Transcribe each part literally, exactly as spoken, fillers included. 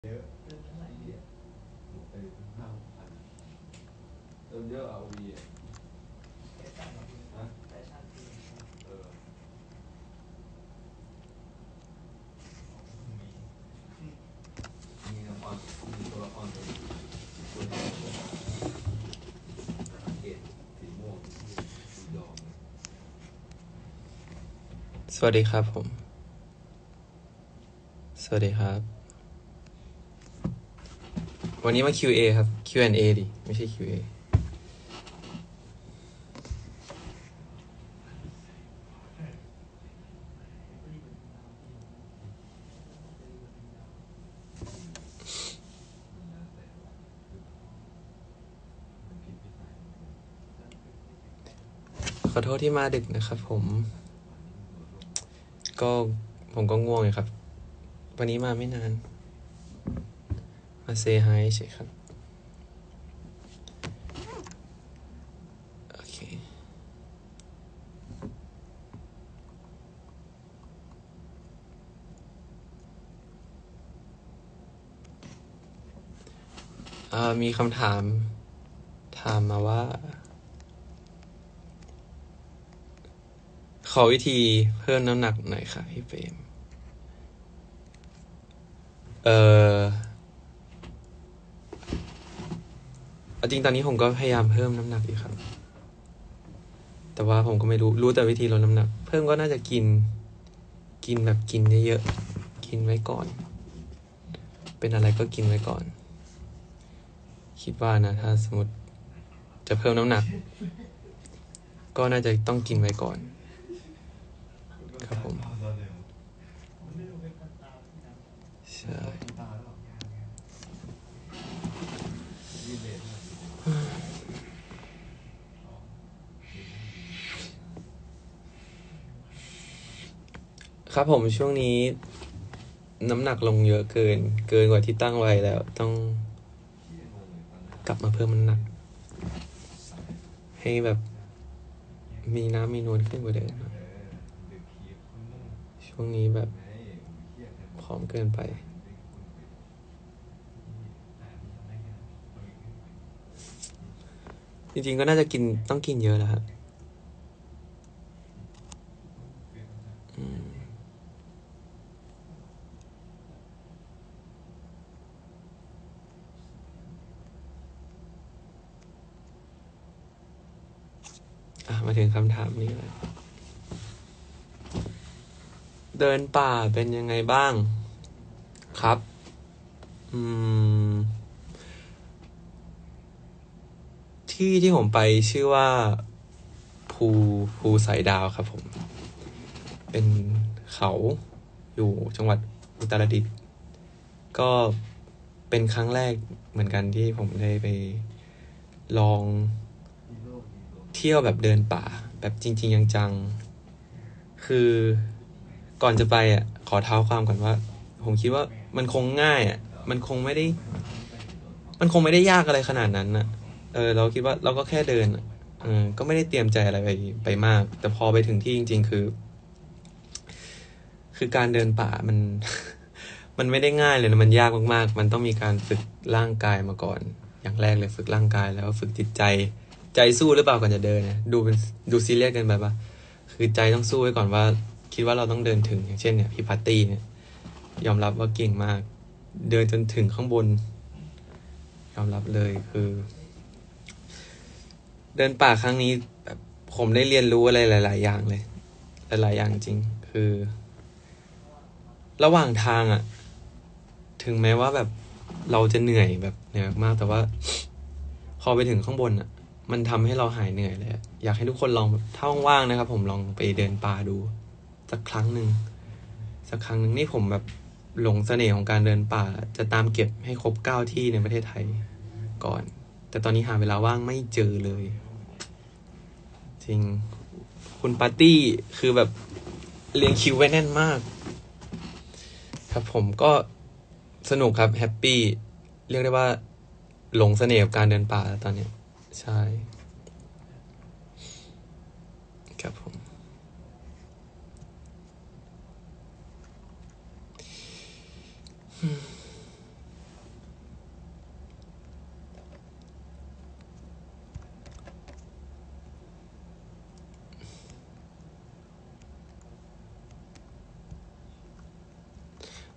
เยอะเติมเท่าไหร่เนี่ยหมดไปห้าหกพันเติมเยอะเอาวีอ่ะแค่จ่ายมาทีนะแต่ชาติทีเออมีน้ำอ่อนมีตัวละครตัวตัวนี้เกตสีม่วงสีดองสวัสดีครับผมสวัสดีครับวันนี้มา คิว เอ ครับ คิว แอนด์ เอ ดิไม่ใช่ คิว เอ ขอโทษที่มาดึกนะครับผมก็ผมก็ง่วงเลยครับวันนี้มาไม่นานมาเซฮายเฉยครับโอเคอ่ามีคำถามถามมาว่าขอวิธีเพิ่มน้ำหนักหน่อยค่ะพี่เฟรมเอ่อเอาจริงตอนนี้ผมก็พยายามเพิ่มน้ำหนักอยู่ครับแต่ว่าผมก็ไม่รู้รู้แต่วิธีลดน้ำหนักเพิ่มก็น่าจะกินกินแบบกินเยอะๆกินไว้ก่อนเป็นอะไรก็กินไว้ก่อนคิดว่านะถ้าสมมติจะเพิ่มน้ำหนักก็น่าจะต้องกินไว้ก่อนครับผมใช่ครับผมช่วงนี้น้ำหนักลงเยอะเกินเกินกว่าที่ตั้งไว้แล้วต้องกลับมาเพิ่มน้ำหนักให้แบบมีน้ำมีนวลขึ้นกว่าเดิมช่วงนี้แบบผอมเกินไปจริงๆก็น่าจะกินต้องกินเยอะแล้วครับอ่ะมาถึงคำถามนี้เลยเดินป่าเป็นยังไงบ้างครับอืมที่ที่ผมไปชื่อว่าภูภูสายดาวครับผมเป็นเขาอยู่จังหวัดอุตรดิตถ์ก็เป็นครั้งแรกเหมือนกันที่ผมได้ไปลองเที่ยวแบบเดินป่าแบบจริงๆจังๆคือก่อนจะไปอ่ะขอเท้าความก่อนว่าผมคิดว่ามันคงง่ายอ่ะมันคงไม่ได้มันคงไม่ได้ยากอะไรขนาดนั้นอ่ะเออเราคิดว่าเราก็แค่เดินเออก็ไม่ได้เตรียมใจอะไรไปไปมากแต่พอไปถึงที่จริงๆคือคือการเดินป่ามัน มันไม่ได้ง่ายเลยนะมันยากมากๆมันต้องมีการฝึกร่างกายมาก่อนอย่างแรกเลยฝึกร่างกายแล้วฝึกจิตใจใจสู้หรือเปล่าก่อนจะเดินนะดูเป็นดูซีเรียสเกินไปปะคือใจต้องสู้ไว้ก่อนว่าคิดว่าเราต้องเดินถึงอย่างเช่นเนี่ยพี่พัตตี้เนี่ยยอมรับว่าเก่งมากเดินจนถึงข้างบนยอมรับเลยคือเดินป่าครั้งนี้แบบผมได้เรียนรู้อะไรหลายๆอย่างเลยหลายๆอย่างจริงคือระหว่างทางอ่ะถึงแม้ว่าแบบเราจะเหนื่อยแบบเหนื่อยมากแต่ว่าพอไปถึงข้างบนอ่ะมันทำให้เราหายเหนื่อยเลยอยากให้ทุกคนลองแบบถ้าว่างๆนะครับผมลองไปเดินป่าดูสักครั้งหนึ่งสักครั้งหนึ่งนี่ผมแบบหลงเสน่ห์ของการเดินป่าจะตามเก็บให้ครบเก้าที่ในประเทศไทยก่อนแต่ตอนนี้หาเวลาว่างไม่เจอเลยจริงคุณปาร์ตี้คือแบบเรียงคิวไว้แน่นมากครับผมก็สนุกครับแฮปปี้เรียกได้ว่าหลงเสน่ห์กับการเดินป่าตอนนี้ใช่ครับผม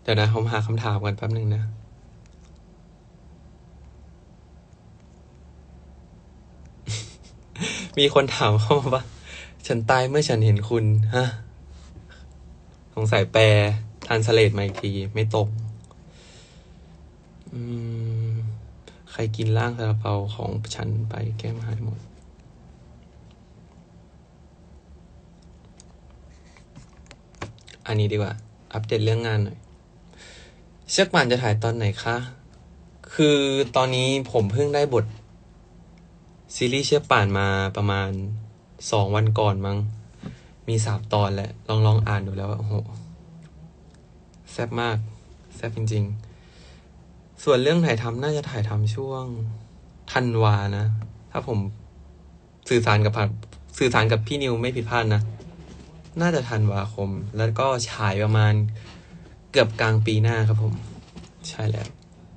เดี๋ยวนะผมหาคำถามกันแป๊บหนึ่งนะ มีคนถามเข้ามาว่า ฉันตายเมื่อฉันเห็นคุณฮะสงสัยแปลทรานสเลทมาอีกทีไม่ตรงอืมใครกินร่างซาลาเปาของฉันไปแก้มหายหมด อันนี้ดีกว่า อัปเดตเรื่องงานหน่อย เชือกป่านจะถ่ายตอนไหนคะ คือตอนนี้ผมเพิ่งได้บท ซีรีส์เชือกป่านมาประมาณสองวันก่อนมั้ง มีสามตอนแล้ว ลองลองอ่านดูแล้วโอ้โห แซ่บมาก แซ่บจริงๆ ส่วนเรื่องถ่ายทำน่าจะถ่ายทำช่วงธันวานะ ถ้าผมสื่อสารกับสื่อสารกับพี่นิวไม่ผิดพลาดนะ น่าจะธันวาคม แล้วก็ฉายประมาณเกือบกลางปีหน้าครับผม ใช่แล้ว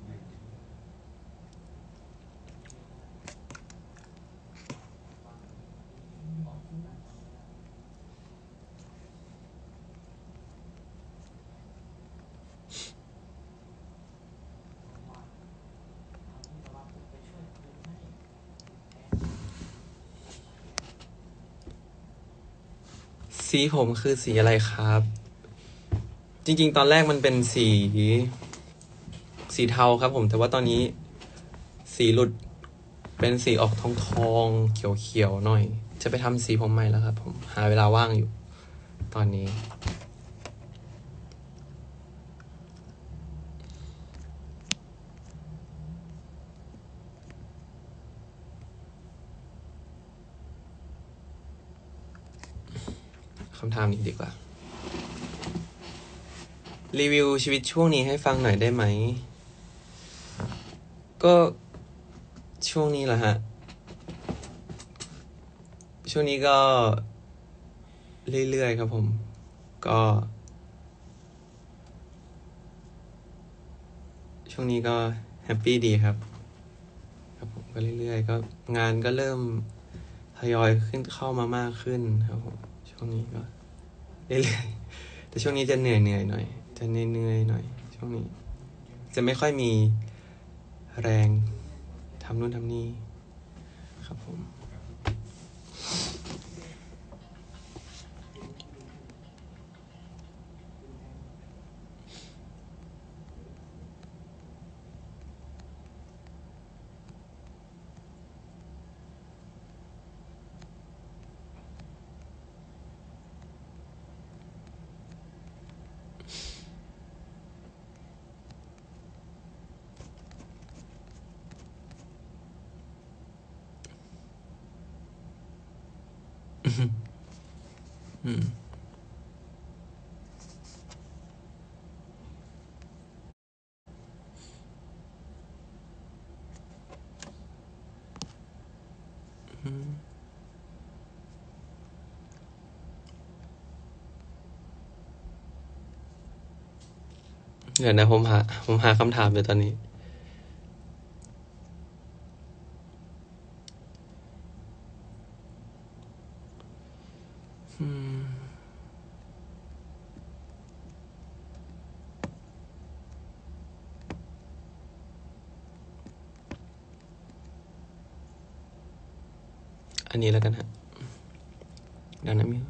สีผมคือสีอะไรครับ จริงๆ ตอนแรกมันเป็นสีสีเทาครับผม แต่ว่าตอนนี้สีหลุดเป็นสีออกทองทองเขียวเขียวหน่อย จะไปทำสีผมใหม่แล้วครับผมหาเวลาว่างอยู่ตอนนี้คำถามนี้ดีกว่า รีวิวชีวิตช่วงนี้ให้ฟังหน่อยได้ไหม ก็ช่วงนี้แหละฮะ ช่วงนี้ก็เรื่อยๆครับผม ก็ ช่วงนี้ก็แฮปปี้ดีครับ ครับผมก็เรื่อยๆก็งานก็เริ่มทยอยขึ้นเข้ามามากขึ้นครับผมช่วงนี้ก็เรื่อยๆแต่ช่วงนี้จะเหนื่อยเหนื่อยหน่อยจะเหนื่อยๆหน่อยช่วงนี้จะไม่ค่อยมีแรงทำนู่นทำนี่ครับผมอืมอืมเดี๋ยวนะผมหาผมหาคำถามอยู่ตอนนี้อืมอันนี้แล้วกันฮะเดี๋ยวนะมิว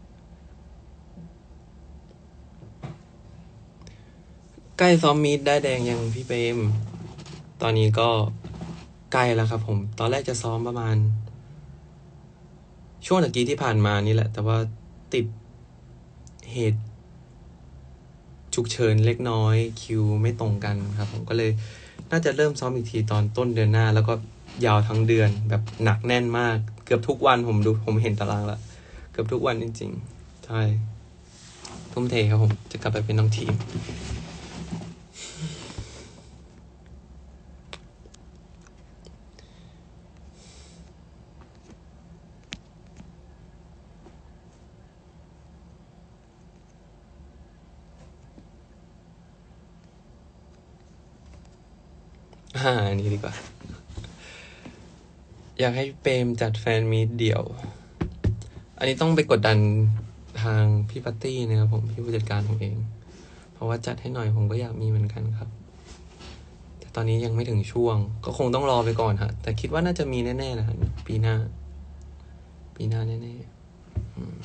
ใกล้ซ้อมมีดได้แดงยังพี่เปรมตอนนี้ก็ใกล้แล้วครับผมตอนแรกจะซ้อมประมาณช่วงตะกี้ที่ผ่านมานี่แหละแต่ว่าติดเหตุฉุกเฉินเล็กน้อยคิวไม่ตรงกันครับผมก็เลยน่าจะเริ่มซ้อมอีกทีตอนต้นเดือนหน้าแล้วก็ยาวทั้งเดือนแบบหนักแน่นมากเกือบทุกวันผมดูผมเห็นตารางละเกือบทุกวันจริงๆใช่ทุ่มเทครับผมจะกลับไปเป็นน้องทีมอ่าอันนี้ดีกว่าอยากให้เปรมจัดแฟนมีตเดี่ยวอันนี้ต้องไปกดดันทางพี่ปัตตี้นะครับผมพี่ผู้จัดการผมเองเพราะว่าจัดให้หน่อยผมก็อยากมีเหมือนกันครับแต่ตอนนี้ยังไม่ถึงช่วงก็คงต้องรอไปก่อนฮะแต่คิดว่าน่าจะมีแน่ๆนะฮะปีหน้าปีหน้าแน่ๆอืม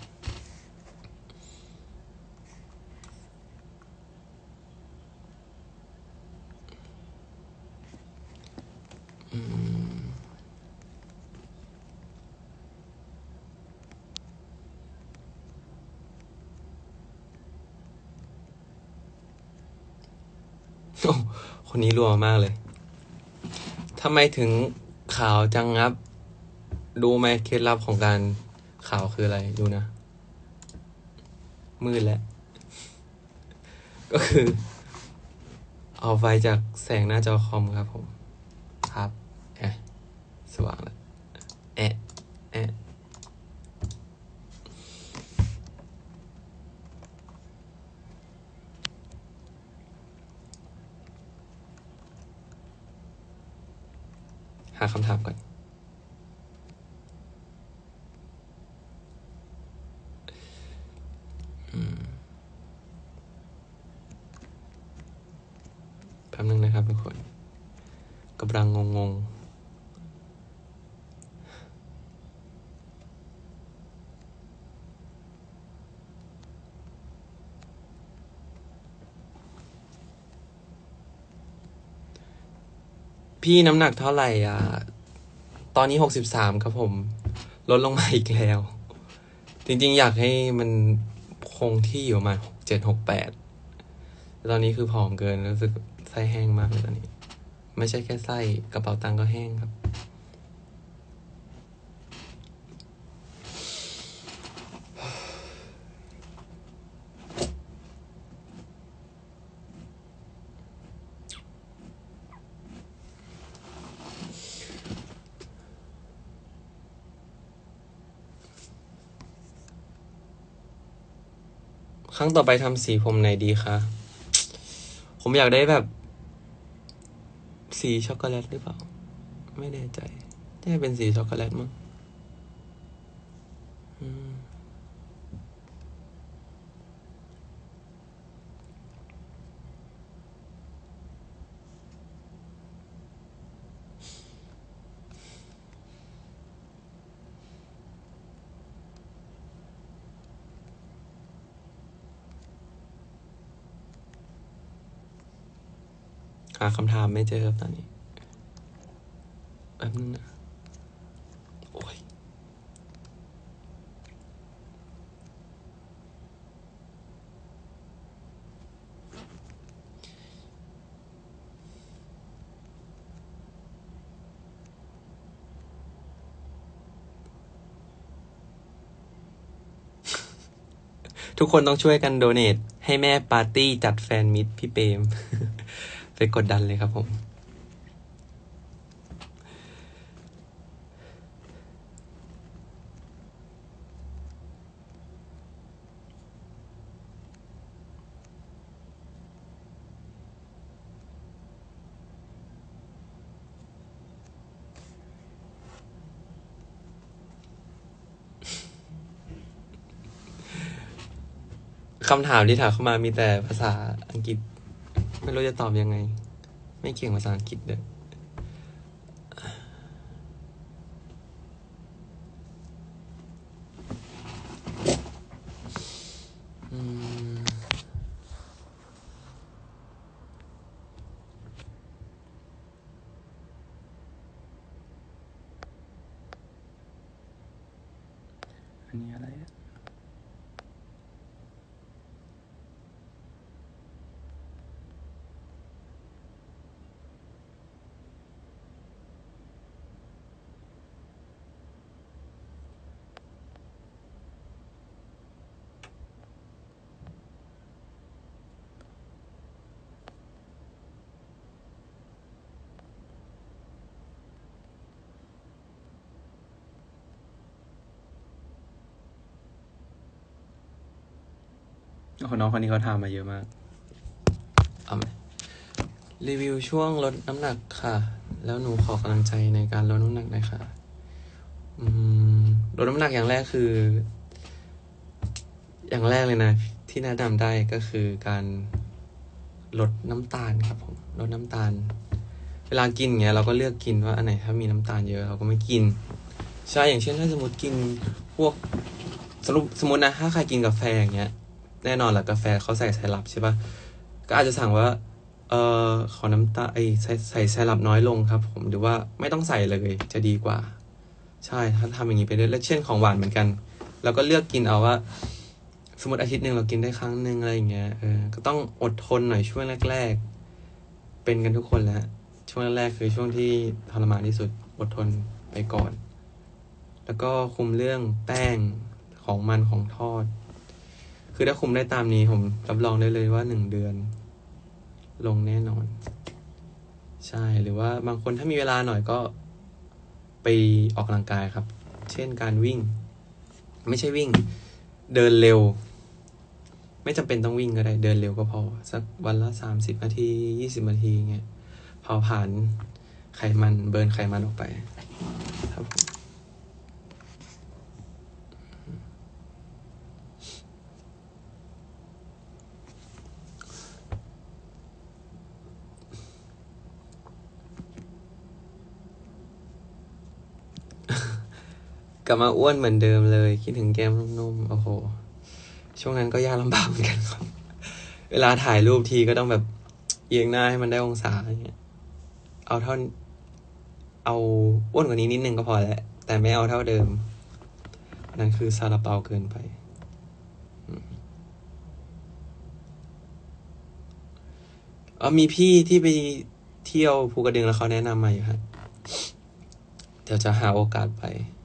อืมโอ้คนนี้รัวมากเลยทำไมถึงขาวจังงับดูไหมเคล็ดลับของการขาวคืออะไรดูนะมืดแล้วก็คือเอาไฟจากแสงหน้าจอคอมครับผมครับแอะสว่างแล้วแอะแอะหาคำถามก่อนอืมแป๊บนึงนะครับทุกคนกำลังงงๆพี่น้ำหนักเท่าไหร่อ่ะตอนนี้หกสิบสามครับผมลดลงมาอีกแล้วจริงๆอยากให้มันคงที่อยู่ประมาณหกเจ็ดหกแปดแต่ตอนนี้คือผอมเกินรู้สึกไส้แห้งมากเลยตอนนี้ไม่ใช่แค่ไส้กระเป๋าตังค์ก็แห้งครับครั้งต่อไปทำสีผมไหนดีคะผมอยากได้แบบสีช็อกโกแลตหรือเปล่าไม่แน่ใจน่าจะเป็นสีช็อกโกแลตมั้งอืมหาคำถามไม่เจอครับตอนนี้แป๊บนึงนะโอ้ยทุกคนต้องช่วยกันโดเนทให้แม่ปาร์ตี้จัดแฟนมิตรพี่เปรม ไปกดดันเลยครับผมคำถามที่ถามเข้ามามีแต่ภาษาอังกฤษไม่รู้จะตอบยังไงไม่เก่งภาษาอังกฤษเลยอืมอันนี้อะไรอะโอ้โหน้องคนนี้เขาถามมาเยอะมากเอาไหมรีวิวช่วงลดน้ำหนักค่ะ แล้วหนูขอกำลังใจในการลดน้ำหนักหน่อยค่ะอืมลดน้ำหนักอย่างแรกคือ อย่างแรกเลยนะ ที่แนะนำได้ก็คือการลดน้ำตาลครับผมลดน้ำตาล เวลากินเงี้ยเราก็เลือกกินว่าอันไหนถ้ามีน้ำตาลเยอะเราก็ไม่กินใช่อย่างเช่นถ้าสมมติกินพวกสรุปสมมตินะถ้าใครกินกาแฟอย่างเงี้ยแน่นอนแหละกาแฟเขาใส่ไซรัปใช่ปะก็อาจจะสั่งว่าเออขอน้ำตาลไอใส่ใส่ไซรัปน้อยลงครับผมหรือว่าไม่ต้องใส่เลยจะดีกว่าใช่ถ้าทำอย่างนี้ไปเรื่อยๆเช่นของหวานเหมือนกันเราก็เลือกกินเอาว่าสมมติอาทิตย์หนึ่งเรากินได้ครั้งหนึ่งอะไรอย่างเงี้ยเออก็ต้องอดทนหน่อยช่วงแรกๆเป็นกันทุกคนแหละช่วงแรกๆคือช่วงที่ทรมานที่สุดอดทนไปก่อนแล้วก็คุมเรื่องแป้งของมันของทอดคือถ้าคุมได้ตามนี้ผมรับรองได้เลยว่าหนึ่งเดือนลงแน่นอนใช่หรือว่าบางคนถ้ามีเวลาหน่อยก็ไปออกกำลังกายครับเช่นการวิ่งไม่ใช่วิ่งเดินเร็วไม่จำเป็นต้องวิ่งก็ได้เดินเร็วก็พอสักวันละสามสิบนาทียี่สิบนาทีเงี้ยเผาผลาญไขมันเบิร์นไขมันออกไปครับผมกลับมาอ้วนเหมือนเดิมเลยคิดถึงแก้มนุ่มๆโอ้โหช่วงนั้นก็ยากลำบากเหมือนกันครับเวลาถ่ายรูปทีก็ต้องแบบเอียงหน้าให้มันได้องศาอย่างเงี้ยเอาเท่าเอาอ้วนกว่านี้นิดนึงก็พอแล้วแต่ไม่เอาเท่าเดิมนั่นคือซาลาเปาเกินไปเออมีพี่ที่ไปเที่ยวภูกระดึงแล้วเขาแนะนำมาอยู่ครับเดี๋ยวจะหาโอกาสไป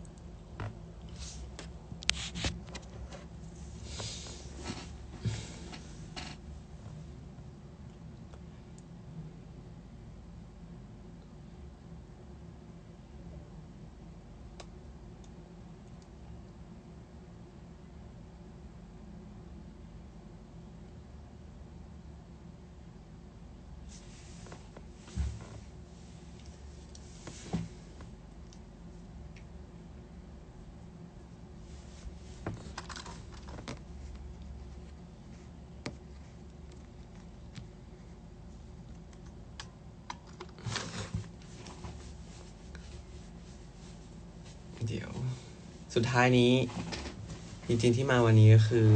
เดี๋ยวสุดท้ายนี้จริงๆที่มาวันนี้ก็คือ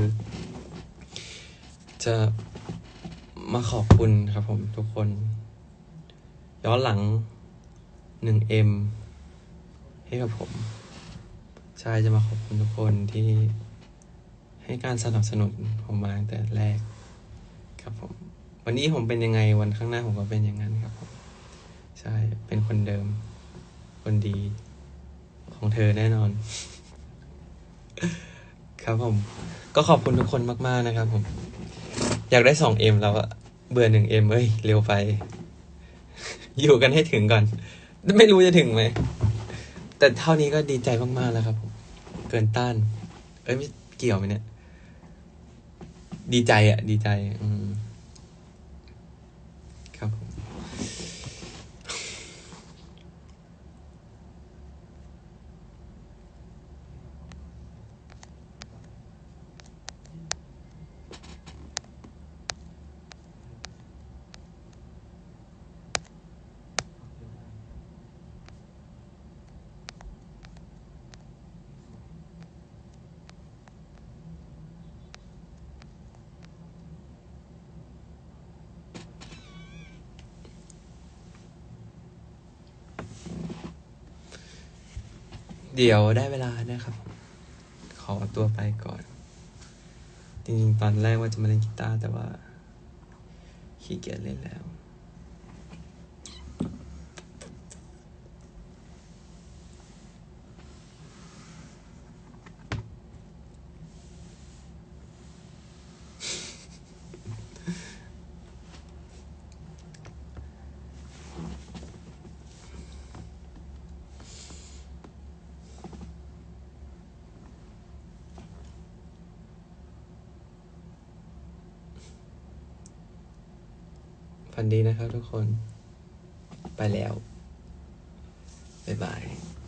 จะมาขอบคุณครับผมทุกคนย้อนหลังหนึ่งเอ็มให้กับผมใช่จะมาขอบคุณทุกคนที่ให้การสนับสนุนผมมาตั้งแต่แรกครับผมวันนี้ผมเป็นยังไงวันข้างหน้าผมก็เป็นอย่างนั้นครับผมใช่เป็นคนเดิมคนดีของเธอแน่นอน ครับผมก็ขอบคุณทุกคนมากๆนะครับผมอยากได้สองเอ็มแล้วอะเบื่อหนึ่งเอ็มเอ้ยเร็วไป อยู่กันให้ถึงก่อนไม่รู้จะถึงไหมแต่เท่านี้ก็ดีใจมากๆแล้วครับผมเกินต้านเอ้ยไม่เกี่ยวไหมเนี่ยดีใจอะดีใจอืมครับผมเดี๋ยวได้เวลานะครับผมขอตัวไปก่อนจริงๆตอนแรกว่าจะมาเล่นกีตาร์แต่ว่าขี้เกียจเล่นแล้วฝันดีนะครับทุกคนไปแล้วบ๊ายบาย